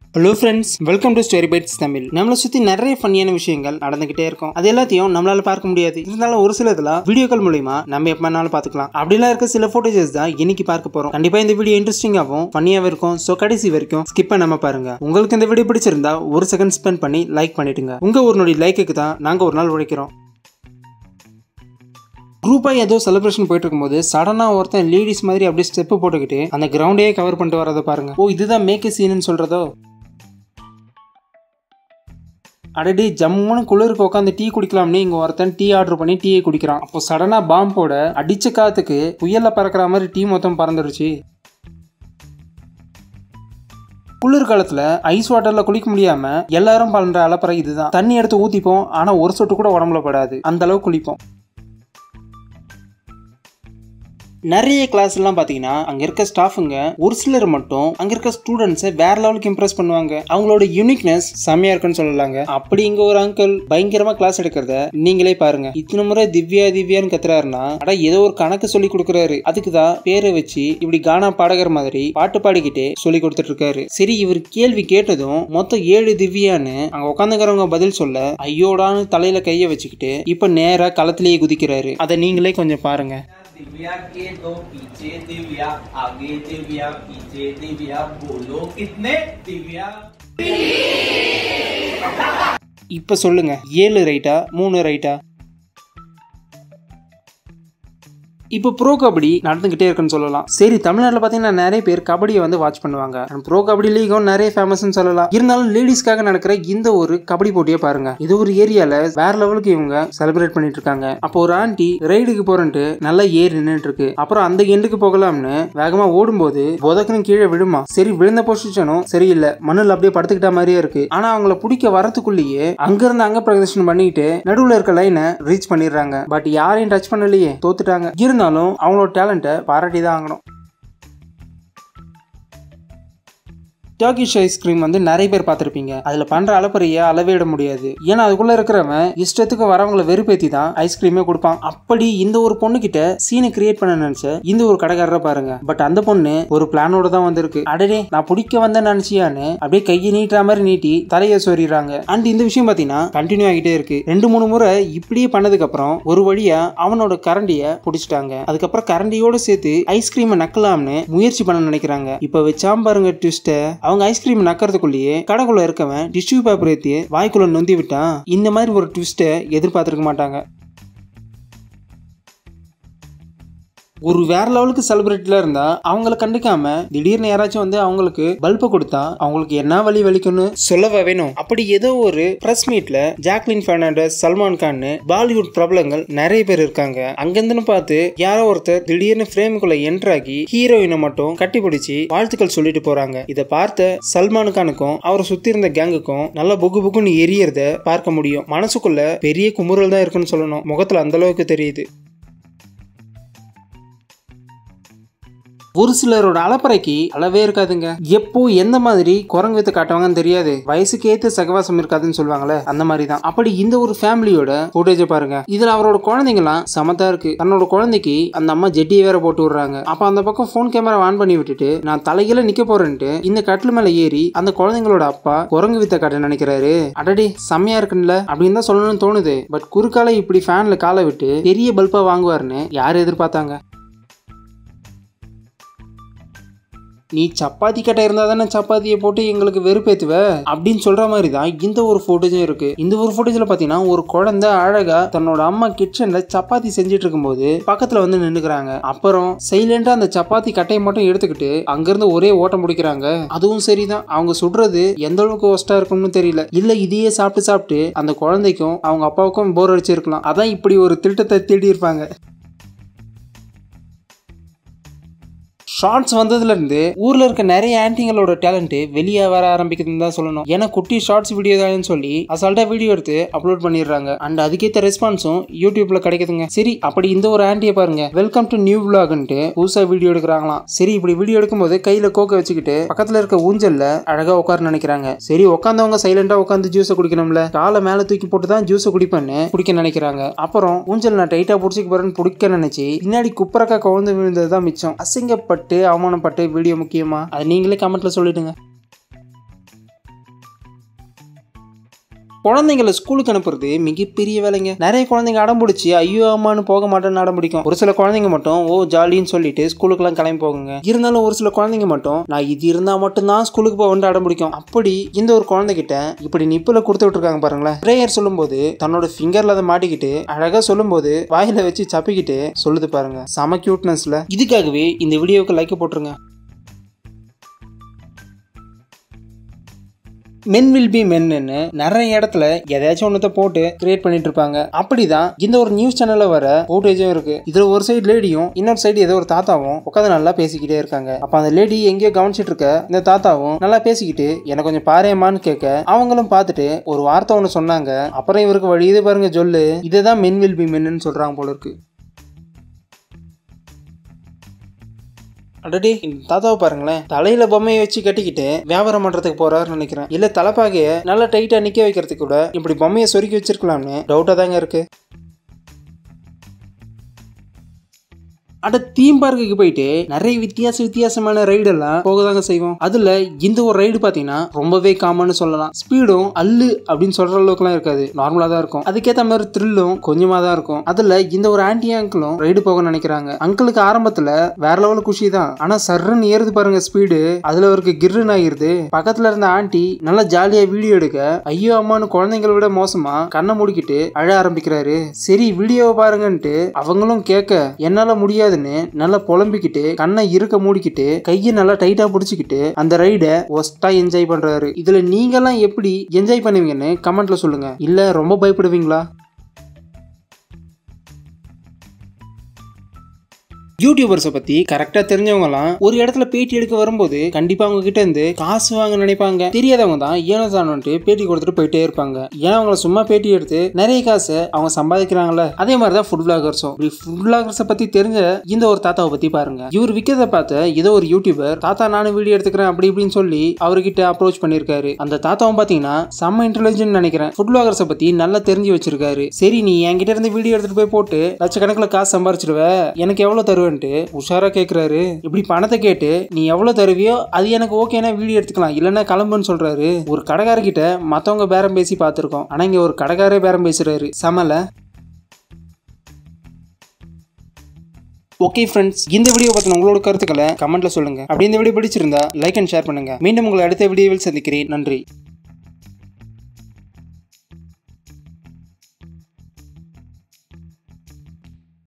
Hello friends, welcome to story bytes Tamil. நம்மளை சுற்றி நிறைய ஃபன்னியான விஷயங்கள் நடந்துகிட்டே இருக்கும். அது எல்லாத்தையும் நம்மளால பார்க்க முடியாது. இருந்தாலும் ஒரு சில இதெல்லாம் வீடியோக்கள் மூலியமா நம்ம எப்ப வேணாலும் பார்த்துக்கலாம். அப்படிலாம் இருக்க சில ஃபோட்டோஜஸ் தான் இன்னைக்கு பார்க்க போறோம். கண்டிப்பா இந்த வீடியோ இன்ட்ரெஸ்டிங்காகவும் ஃபன்னியாகவும் இருக்கும். ஸோ கடைசி வரைக்கும் ஸ்கிப் பண்ணாம பாருங்க. உங்களுக்கு இந்த வீடியோ பிடிச்சிருந்தா ஒரு செகண்ட் ஸ்பெண்ட் பண்ணி லைக் பண்ணிடுங்க. உங்க ஒரு நொடி லைக்குக்கு தான் நாங்க ஒரு நாள் உழைக்கிறோம். குரூப்பா ஏதோ செலிப்ரேஷன் போயிட்டு இருக்கும்போது சடனா ஒருத்தன் லேடிஸ் மாதிரி அப்படியே ஸ்டெப் போட்டுக்கிட்டு அந்த கிரவுண்டே கவர் பண்ணிட்டு வரதை பாருங்க. ஓ, இதுதான் மேக் எ சீன்னு சொல்றதோ. அடடி, ஜம்முன்னு குளிருக்கு உட்காந்து டீ குடிக்கலாம்னு இங்க ஒருத்தன் டீ ஆர்டர் பண்ணி டீயை குடிக்கிறான். அப்போ சடனா பாம்பு போட அடிச்ச காத்துக்கு புயல்ல பறக்கிற மாதிரி டீ மொத்தம் பறந்துருச்சு. குளிர்காலத்துல ஐஸ் வாட்டர்ல குளிக்க முடியாம எல்லாரும் பண்ற அலப்பறை இதுதான். தண்ணி எடுத்து ஊத்திப்போம், ஆனா ஒரு சொட்டு கூட உடம்புல படாது, அந்த அளவுக்கு குளிப்போம். நிறைய கிளாஸ் எல்லாம் பாத்தீங்கன்னா அங்க இருக்க ஸ்டாஃபுங்க ஒரு சிலர் மட்டும் அங்க இருக்க ஸ்டூடெண்ட்ஸை வேற லெவலுக்கு இம்ப்ரெஸ் பண்ணுவாங்க. அவங்களோட யூனிக்னஸ் செம்மையா இருக்குன்னு சொல்லலாங்க. அப்படி இங்க ஒரு அங்கிள் பயங்கரமா கிளாஸ் எடுக்கிறத நீங்களே பாருங்க. இத்தனை முறை திவ்யா திவ்யான்னு கத்துறாருன்னா அட ஏதோ ஒரு கணக்கு சொல்லி கொடுக்குறாரு. அதுக்குதான் பேரை வச்சு இப்படி கானா பாடகர் மாதிரி பாட்டு பாடிக்கிட்டே சொல்லி கொடுத்துட்டு இருக்காரு. சரி, இவர் கேள்வி கேட்டதும் மொத்தம் 7 திவ்யான்னு அங்க உட்காந்துக்கிறவங்க பதில் சொல்ல ஐயோடான்னு தலையில கைய வச்சுக்கிட்டு இப்ப நேரா களத்திலேயே குதிக்கிறாரு. அதை நீங்களே கொஞ்சம் பாருங்க. दिव्या के दो पीछे दिव्या, आगे दिव्या, पीछे दिव्या, बोलो कितने दिव्या? இப்ப சொல்லுங்க, 7 ரைட்டா 3 ரைட்டா? இப்போ ப்ரோ கபடி நடந்துகிட்டே இருக்குன்னு சொல்லலாம். சரி, தமிழ்நாட்டில் பார்த்தீங்கன்னா நிறைய பேர் கபடியை வந்து வாட்ச் பண்ணுவாங்க. ப்ரோ கபடி லீகும் நிறைய ஃபேமஸ்ன்னு சொல்லலாம். இருந்தாலும் லேடிஸ்க்காக நடக்கிற இந்த ஒரு கபடி போட்டியை பாருங்க. இது ஒரு ஏரியால வேற லெவலுக்கு இவங்க செலிப்ரேட் பண்ணிட்டு இருக்காங்க. அப்போ ஒரு ஆண்டி ரைடுக்கு போறேன்ட்டு நல்லா ஏறி நின்றுட்டு இருக்கு. அப்புறம் அந்த எண்டுக்கு போகலாம்னு வேகமா ஓடும்போது புதக்குன்னு கீழே விழுமா. சரி, விழுந்த பொசிஷனும் சரியில்லை, மண்ணில் அப்படியே படுத்துக்கிட்ட மாதிரியே இருக்கு. ஆனா அவங்கள பிடிக்க வரதுக்குள்ளேயே அங்கிருந்து அங்க பிரதர்ஷனம் பண்ணிட்டு நடுவுல இருக்க லைனை ரீச் பண்ணிடுறாங்க. பட் யாரையும் டச் பண்ணலையே, தோத்துட்டாங்க. அவங்களோட டேலண்ட்டை பாராட்டி தான் ஆகணும். டர்க்கிஷ் ஐஸ்கிரீம் வந்து நிறைய பேர் பார்த்திருப்பீங்க. அதுல பண்ற அலப்பறைய அளவே இட முடியாது. ஏன்னா அதுக்குள்ள இருக்கிறவன் இஷ்டத்துக்கு வரவங்களை வெறுப்பேத்தி தான் ஐஸ்கிரீமே கொடுப்பான். அப்படி இந்த ஒரு பொண்ணு கிட்ட சீனை கிரியேட் பண்ண நினைச்ச இந்த ஒரு கடைக்காரரை பாருங்க. பட் அந்த பொண்ணு ஒரு பிளானோட தான் வந்திருக்கு. அடடே, நான் பிடிக்க வந்த நினைச்சியான்னு அப்படியே கையை நீட்டுற மாதிரி நீட்டி தலையை சொறிறாங்க. அண்ட் இந்த விஷயம் பாத்தீங்கன்னா கண்டினியூ ஆகிட்டே இருக்கு. 2-3 முறை இப்படியே பண்ணதுக்கு அப்புறம் ஒரு வழியா அவனோட கரண்டிய பிடிச்சிட்டாங்க. அதுக்கப்புறம் கரண்டியோட சேர்த்து ஐஸ்கிரீமை நக்கலாம்னு முயற்சி பண்ண நினைக்கிறாங்க. இப்ப வச்சாம் பாருங்க ட்விஸ்ட. அவங்க ஐஸ்கிரீம் நக்கறதுக்குள்ளேயே கடைக்குள்ள இருக்கவன் டிஷ்யூ பேப்பர் ஏத்தி வாய்க்குள்ள நொந்தி விட்டான். இந்த மாதிரி ஒரு ட்விஸ்ட எதிர்பார்த்திருக்க மாட்டாங்க. ஒரு வேற லெவலுக்கு செலிபிரிட்டில இருந்தா அவங்கள கண்டுக்காம திடீர்னு யாராச்சும் வந்து அவங்களுக்கு பல்ப கொடுத்தா அவங்களுக்கு என்ன வலி வலிக்கும்னு சொல்லவே வேணும். அப்படி ஏதோ ஒரு பிரஸ் மீட்ல ஜாக்லின் பெர்னாண்டஸ், சல்மான் கான், பாலிவுட் பிரபலங்கள் நிறைய பேர் இருக்காங்க. அங்கிருந்து பார்த்து யாரோ ஒருத்தர் திடீர்னு ஃப்ரேமுக்குள்ள என்ட்ராகி ஹீரோயினை மட்டும் கட்டி பிடிச்சி வாழ்த்துக்கள் சொல்லிட்டு போறாங்க. இதை பார்த்த சல்மான் கானுக்கும் அவரை சுத்தி இருந்த கேங்குக்கும் நல்லா புகு புகுன்னு எரியறத பார்க்க முடியும். மனசுக்குள்ள பெரிய குமுறல் தான் இருக்குன்னு சொல்லணும். முகத்துல அந்த அளவுக்கு தெரியுது. ஒரு சிலரோட அலப்பறைக்கு அளவே இருக்காதுங்க. எப்போ எந்த மாதிரி குரங்கு வித்து காட்டுவாங்கன்னு தெரியாது, வயசுக்கு ஏத்த சகவாசம் இருக்காதுன்னு சொல்லுவாங்களே, அந்த மாதிரி தான். அப்படி இந்த ஒரு ஃபேமிலியோட ஃபுட்டேஜை பாருங்க. இதுல அவரோட குழந்தைங்கலாம் சமத்தா இருக்கு. தன்னோட குழந்தைக்கு அந்த அம்மா ஜெட்டியை வேற போட்டு விடுறாங்க. அப்ப அந்த பக்கம் போன் கேமரா ஆன் பண்ணி விட்டுட்டு நான் தலையில நிக்க போறேன்ட்டு இந்த கட்டில் மேல ஏறி அந்த குழந்தைங்களோட அப்பா குரங்கு வித்த காட்ட நினைக்கிறாரு. அடடே, செம்மையா இருக்குல்ல அப்படின்னு தான் சொல்லணும்னு தோணுது. பட் குறுக்கால இப்படி ஃபேன்ல காலை விட்டு பெரிய பல்பா வாங்குவாருன்னு யார் எதிர்பார்த்தாங்க? நீ சப்பாத்தி கட்டை இருந்தா தானே சப்பாத்தியை போட்டு எங்களுக்கு வெறுப்பேத்துவ அப்படின்னு சொல்ற மாதிரி தான் இந்த ஒரு ஃபுட்டேஜும் இருக்கு. இந்த ஒரு ஃபுட்டேஜ்ல பாத்தீங்கன்னா ஒரு குழந்தை அழகா தன்னோட அம்மா கிச்சன்ல சப்பாத்தி செஞ்சுட்டு இருக்கும்போது பக்கத்துல வந்து நின்னுக்கிறாங்க. அப்புறம் சைலண்டா அந்த சப்பாத்தி கட்டையை மட்டும் எடுத்துக்கிட்டு அங்கிருந்து ஒரே ஓட்டம் முடிக்கிறாங்க. அதுவும் சரிதான், அவங்க சுடுறது எந்த அளவுக்கு ஒஸ்டா இருக்கும்னு தெரியல. இல்ல இதையே சாப்பிட்டு சாப்பிட்டு அந்த குழந்தைக்கும் அவங்க அப்பாவுக்கும் போர் அடிச்சிருக்கலாம். அதான் இப்படி ஒரு திட்டத்தை தேடி இருப்பாங்க. ஷார்ட்ஸ் வந்ததுல இருந்து ஊர்ல இருக்க நிறைய ஆன்டிங்களோட டேலண்ட் வெளியே வர ஆரம்பிக்குதுன்னு தான் சொல்லணும். ஏன்னா குட்டி ஷார்ட்ஸ் வீடியோ தான் சொல்லி அசால்ட்டா வீடியோ எடுத்து அப்லோட் பண்ணிடுறாங்க. அண்ட் அதுக்கேற்ற ரெஸ்பான்ஸும் யூடியூப்ல கிடைக்குதுங்க. சரி, அப்படி இந்த ஒரு ஆன்டியை பாருங்க, வெல்கம் டு நியூ விளாக்ன்ட்டு புதுசா வீடியோ எடுக்கிறாங்களாம். சரி, இப்படி வீடியோ எடுக்கும்போது கையில கோக்க வச்சுக்கிட்டு பக்கத்துல இருக்க ஊஞ்சல்ல அழகா உட்கார நினைக்கிறாங்க. சரி, உட்காந்தவங்க சைலண்டா உட்காந்து ஜூஸை குடிக்கணும்ல, காலை மேல தூக்கி போட்டு தான் ஜூஸை குடிக்க நினைக்கிறாங்க. அப்புறம் ஊஞ்சல் நான் டைட்டா புடிச்சிக்க போறேன்னு பிடிக்க நினைச்சு பின்னாடி குப்பரக்கா கவுந்து விழுந்ததுதான் மிச்சம். அசிங்கப்பட்டு அவமானப்பட்டு வீடியோ முக்கியமா? அதை நீங்களே கமெண்ட்ல சொல்லிடுங்க. குழந்தைங்களை ஸ்கூலுக்கு அனுப்புறது மிகப்பெரிய வேலைங்க. நிறைய குழந்தைங்க அடம் பிடிச்சி ஐயோ அம்மான்னு போக மாட்டேன்னு அடம் பிடிக்கும். ஒரு சில குழந்தைங்க மட்டும் ஓ ஜாலின்னு சொல்லிட்டு ஸ்கூலுக்குலாம் கிளம்பி போகுங்க. இருந்தாலும் ஒரு சில குழந்தைங்க மட்டும் நான் இது இருந்தா மட்டும்தான் ஸ்கூலுக்கு போக அடம் பிடிக்கும். அப்படி இந்த ஒரு குழந்தைகிட்ட இப்படி நிப்புல கொடுத்து விட்டுருக்காங்க பாருங்களேன். பிரேயர் சொல்லும்போது தன்னோட ஃபிங்கர்ல அதை மாட்டிக்கிட்டு அழகா சொல்லும்போது வாயில வச்சு சப்பிக்கிட்டு சொல்லுது பாருங்க. செம கியூட்னஸ்ல. இதுக்காகவே இந்த வீடியோவுக்கு லைக் போட்டுருங்க. மென் வில் பி மென்னு நிறைய இடத்துல எதாச்சும் ஒன்னத்தை போட்டு கிரியேட் பண்ணிட்டு இருப்பாங்க. அப்படிதான் இந்த ஒரு நியூஸ் சேனல்ல வர ஃபுட்டேஜும் இருக்கு. இதுல ஒரு சைடு லேடியும் இன்னொரு சைடு ஏதோ ஒரு தாத்தாவும் உட்காந்து நல்லா பேசிக்கிட்டே இருக்காங்க. அப்ப அந்த லேடி எங்கேயோ கவனிச்சிட்டு இருக்க இந்த தாத்தாவும் நல்லா பேசிக்கிட்டு எனக்கு கொஞ்சம் பாரேமான்னு கேட்க அவங்களும் பார்த்துட்டு ஒரு வார்த்தை ஒண்ணு சொன்னாங்க. அப்புறம் இவருக்கு வழியுது பாருங்க சொல்லு. இதுதான் மென் வில் பி மென்னு சொல்றாங்க போல இருக்கு. அடடே இந்த தாத்தாவை பாருங்களேன். தலையில பொம்மையை வச்சு கட்டிக்கிட்டு வியாபாரம் பண்றதுக்கு போறாருன்னு நினைக்கிறேன். இல்ல தலைப்பாகைய நல்லா டைட்டா நிக்க வைக்கிறதுக்கு கூட இப்படி பொம்மையை சொருக்கி வச்சிருக்கலாம்னு டவுட்டா தாங்க இருக்கு. அட தீம் பார்க்குக்கு போயிட்டு நிறைய வித்தியாசமான ரைடு எல்லாம் போகதாங்க செய்வோம். அதுல இந்த ஒரு ரைடு பாத்தீங்கன்னா ரொம்பவே காமன்னு சொல்லலாம். ஸ்பீடும் அல்லு அப்படின்னு சொல்ற அளவுக்கு எல்லாம் இருக்காது, நார்மலா தான் இருக்கும். அதுக்கேற்ற மாதிரி த்ரில்லும் கொஞ்சமா தான் இருக்கும். அதுல இந்த ஒரு ஆன்டி அங்கிளும் ரைடு போக நினைக்கிறாங்க. அங்கிளுக்கு ஆரம்பத்துல வேற லெவல் குஷி தான், ஆனா சர்ன்னு ஏறுது பாருங்க ஸ்பீடு. அதுல அவருக்கு கிர்ன்னு ஆகிருது. பக்கத்துல இருந்த ஆண்டி நல்லா ஜாலியா வீடியோ எடுக்க ஐயோ அம்மானு குழந்தைங்களை விட மோசமா கண்ணை மூடிக்கிட்டு அழ ஆரம்பிக்கிறாரு. சரி வீடியோவை பாருங்கன்ட்டு அவங்களும் கேட்க என்னால முடியாது நல்லா புலம்பிக்கிட்டு கண்ணை இருக்க மூடிக்கிட்டு கையை நல்லா டைட்டா பிடிச்சிக்கிட்டு அந்த ரைடை ஒஸ்டா என்ஜாய் பண்றாரு. இதுல நீங்க எல்லாம் எப்படி என்ஜாய் பண்ணுவீங்கன்னு கமெண்ட்ல சொல்லுங்க. இல்ல ரொம்ப பயப்படுவீங்களா? யூடியூபர்ஸை பத்தி கரெக்டா தெரிஞ்சவங்கலாம் ஒரு இடத்துல பேட்டி எடுக்க வரும்போது கண்டிப்பா அவங்க கிட்ட இருந்து காசு வாங்க நினைப்பாங்க. தெரியாதவங்க தான் ஏனோ தானோன்ட்டு பேட்டி கொடுத்துட்டு போயிட்டே இருப்பாங்க. ஏன்னா அவங்கள சும்மா பேட்டி எடுத்து நிறைய காசு அவங்க சம்பாதிக்கிறாங்கல்ல. அதே மாதிரிதான் ஃபுட் விளாகர்ஸும். ஃபுட் விளாகர்ஸை பத்தி தெரிஞ்ச இந்த ஒரு தாத்தாவை பத்தி பாருங்க. இவர் விக்கிறத பார்த்த ஏதோ ஒரு யூடியூபர் தாத்தா நானும் வீடியோ எடுத்துக்கிறேன் அப்படி இப்படின்னு சொல்லி அவர்கிட்ட அப்ரோச் பண்ணிருக்காரு. அந்த தாத்தாவும் பாத்தீங்கன்னா செம்ம இன்டெலிஜென்ட் நினைக்கிறேன். ஃபுட் விளாகர்ஸை பத்தி நல்லா தெரிஞ்சு வச்சிருக்காரு. சரி நீ என்கிட்ட இருந்து வீடியோ எடுத்துட்டு போய் போட்டு லட்சக்கணக்கில் காசு சம்பாரிச்சிடுவ, எனக்கு எவ்வளவு தருவேன் உஷாரா கேக்குறாரு. இப்படி பணத்தை கேட்டு நீ எவ்வளவு தருவியோ அது எனக்கு ஓகேனா வீடியோ எடுத்துக்கலாம், இல்லன்னா கிளம்புன்னு சொல்றாரு. ஒரு கடைக்காரர்கிட்ட மத்தவங்க பேரம் பேசி பார்த்திருக்கோம், ஆனா இங்க ஒரு கடைக்காரே பேரம் பேசுறாரு. சமல. ஓகே ஃப்ரெண்ட்ஸ், இந்த வீடியோ பத்தின உங்களோட கருத்துக்களை கமெண்ட்ல சொல்லுங்க. அப்படி இந்த வீடியோ பிடிச்சிருந்தா லைக் அண்ட் ஷேர் பண்ணுங்க. மீண்டும் உங்களை அடுத்த வீடியோவில் சந்திக்கிறேன். நன்றி.